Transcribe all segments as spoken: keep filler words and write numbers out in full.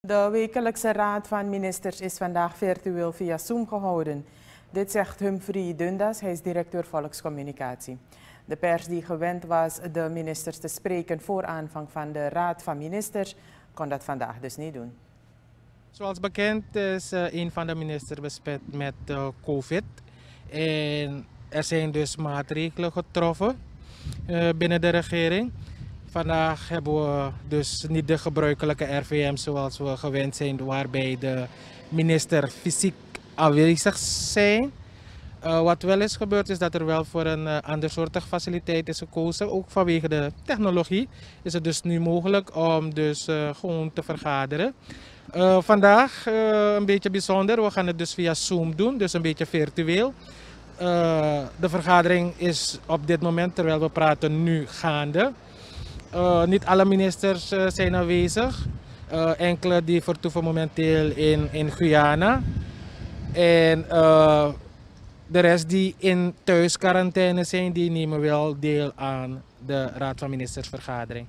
De wekelijkse raad van ministers is vandaag virtueel via Zoom gehouden. Dit zegt Humphrey Dundas, hij is directeur volkscommunicatie. De pers die gewend was de ministers te spreken voor aanvang van de raad van ministers, kon dat vandaag dus niet doen. Zoals bekend is uh, een van de ministers besmet met uh, COVID. En er zijn dus maatregelen getroffen uh, binnen de regering. Vandaag hebben we dus niet de gebruikelijke R V M zoals we gewend zijn, waarbij de minister fysiek aanwezig zijn. Uh, wat wel is gebeurd is dat er wel voor een uh, ander soortig faciliteit is gekozen. Ook vanwege de technologie is het dus nu mogelijk om dus uh, gewoon te vergaderen. Uh, vandaag uh, een beetje bijzonder, we gaan het dus via Zoom doen, dus een beetje virtueel. Uh, de vergadering is op dit moment, terwijl we praten, nu gaande. Uh, niet alle ministers uh, zijn aanwezig. Uh, enkele die vertoeven momenteel in, in Guyana. En uh, de rest die in thuisquarantaine zijn, die nemen wel deel aan de Raad van Ministers vergadering.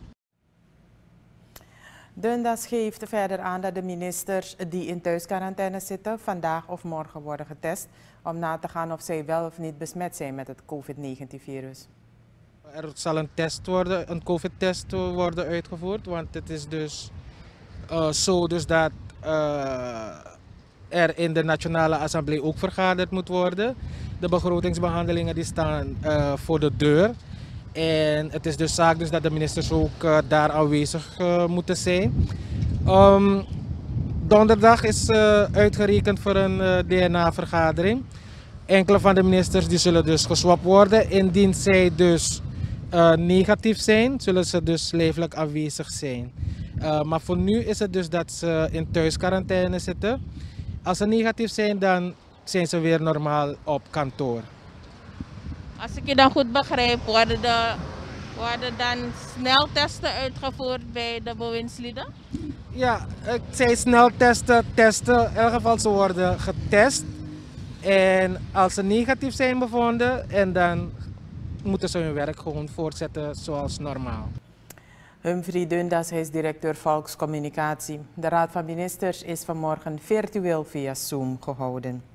Dundas geeft verder aan dat de ministers die in thuisquarantaine zitten vandaag of morgen worden getest om na te gaan of zij wel of niet besmet zijn met het COVID negentien virus. Er zal een test worden, een COVID-test worden uitgevoerd, want het is dus uh, zo dus dat uh, er in de Nationale Assemblée ook vergaderd moet worden. De begrotingsbehandelingen die staan uh, voor de deur. En het is dus zaak dus dat de ministers ook uh, daar aanwezig uh, moeten zijn. Um, donderdag is uh, uitgerekend voor een uh, D N A-vergadering. Enkele van de ministers die zullen dus geswapt worden. Indien zij dus uh, negatief zijn, zullen ze dus lijfelijk aanwezig zijn. Uh, maar voor nu is het dus dat ze in thuisquarantaine zitten. Als ze negatief zijn, dan zijn ze weer normaal op kantoor. Als ik je dan goed begrijp, worden, de, worden dan sneltesten uitgevoerd bij de bewindslieden? Ja, het zijn sneltesten, testen. In elk geval ze worden getest. En als ze negatief zijn bevonden, en dan moeten ze hun werk gewoon voortzetten zoals normaal. Humphrey Dundas, hij is directeur volkscommunicatie. De Raad van Ministers is vanmorgen virtueel via Zoom gehouden.